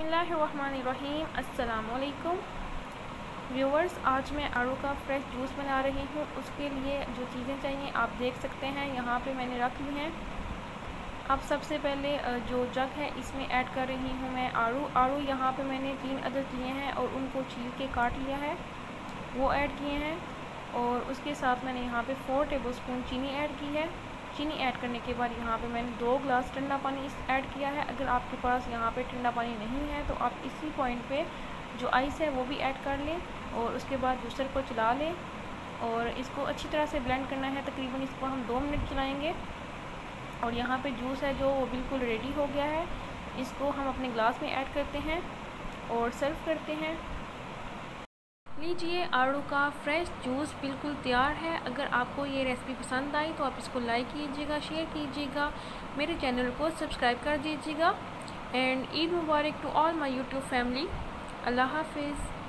बिस्मिल्लाहिर्रहमानिर्रहीम। अस्सलामुअलैकुम व्यूवर्स, आज मैं आड़ू का फ्रेश जूस बना रही हूँ। उसके लिए जो चीज़ें चाहिए आप देख सकते हैं, यहाँ पे मैंने रख ली हैं। अब सबसे पहले जो जग है इसमें ऐड कर रही हूँ मैं आड़ू यहाँ पे मैंने 3 अदद लिए हैं और उनको छील के काट लिया है, वो ऐड किए हैं। और उसके साथ मैंने यहाँ पे 4 टेबलस्पून चीनी ऐड की है। चीनी ऐड करने के बाद यहाँ पे मैंने 2 गिलास ठंडा पानी ऐड किया है। अगर आपके पास यहाँ पे ठंडा पानी नहीं है तो आप इसी पॉइंट पे जो आइस है वो भी ऐड कर लें और उसके बाद जूसर को चला लें और इसको अच्छी तरह से ब्लेंड करना है। तकरीबन इसको हम 2 मिनट चलाएँगे और यहाँ पे जूस है जो वो बिल्कुल रेडी हो गया है। इसको हम अपने ग्लास में ऐड करते हैं और सर्व करते हैं। लीजिए, आड़ू का फ्रेश जूस बिल्कुल तैयार है। अगर आपको ये रेसिपी पसंद आई तो आप इसको लाइक कीजिएगा, शेयर कीजिएगा, मेरे चैनल को सब्सक्राइब कर दीजिएगा। एंड ईद मुबारक to all my YouTube family. अल्लाह हाफिज़।